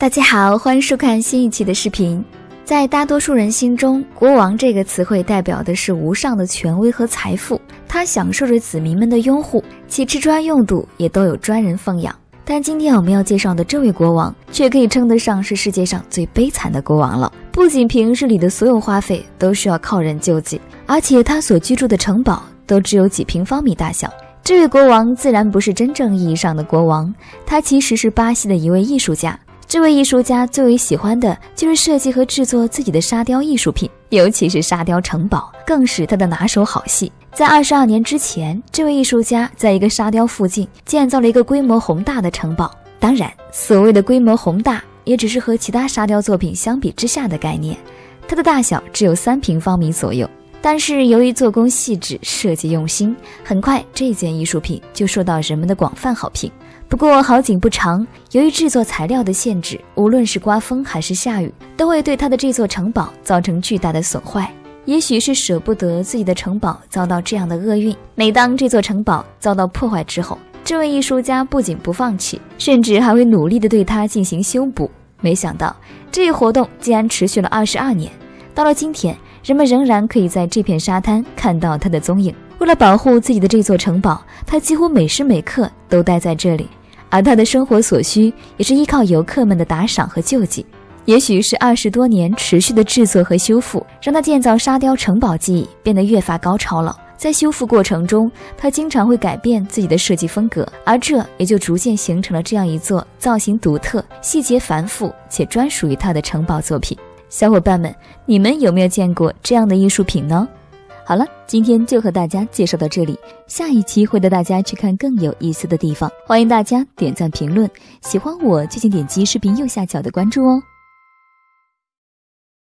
大家好，欢迎收看新一期的视频。在大多数人心中，国王这个词汇代表的是无上的权威和财富，他享受着子民们的拥护，其吃穿用度也都有专人奉养。但今天我们要介绍的这位国王，却可以称得上是世界上最悲惨的国王了。不仅平日里的所有花费都需要靠人救济，而且他所居住的城堡都只有几平方米大小。这位国王自然不是真正意义上的国王，他其实是巴西的一位艺术家。这位艺术家最为喜欢的就是设计和制作自己的沙雕艺术品，尤其是沙雕城堡，更是他的拿手好戏。在22年之前，这位艺术家在一个沙雕附近建造了一个规模宏大的城堡。当然，所谓的规模宏大，也只是和其他沙雕作品相比之下的概念，它的大小只有3平方米左右。但是由于做工细致，设计用心，很快这件艺术品就受到人们的广泛好评。不过好景不长，由于制作材料的限制，无论是刮风还是下雨，都会对他的这座城堡造成巨大的损坏。也许是舍不得自己的城堡遭到这样的厄运，每当这座城堡遭到破坏之后，这位艺术家不仅不放弃，甚至还会努力地对它进行修补。没想到这一活动竟然持续了22年，到了今天，人们仍然可以在这片沙滩看到他的踪影。为了保护自己的这座城堡，他几乎每时每刻都待在这里，而他的生活所需也是依靠游客们的打赏和救济。也许是20多年持续的制作和修复，让他建造沙雕城堡技艺变得越发高超了。在修复过程中，他经常会改变自己的设计风格，而这也就逐渐形成了这样一座造型独特、细节繁复且专属于他的城堡作品。小伙伴们，你们有没有见过这样的艺术品呢？好了，今天就和大家介绍到这里，下一期会带大家去看更有意思的地方。欢迎大家点赞评论，喜欢我就请点击视频右下角的关注哦。